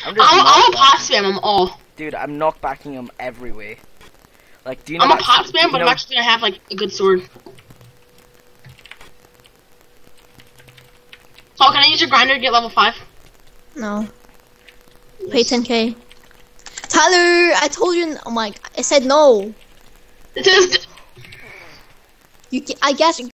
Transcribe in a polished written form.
I'll pop spam them all. Dude, I'm knockbacking them every way. Like, do you know? I'm a pop spam, but I'm actually gonna have like a good sword. So can I use your grinder to get level 5? No. Pay 10k. Tyler, I told you. Oh my! I said no. It is. I guess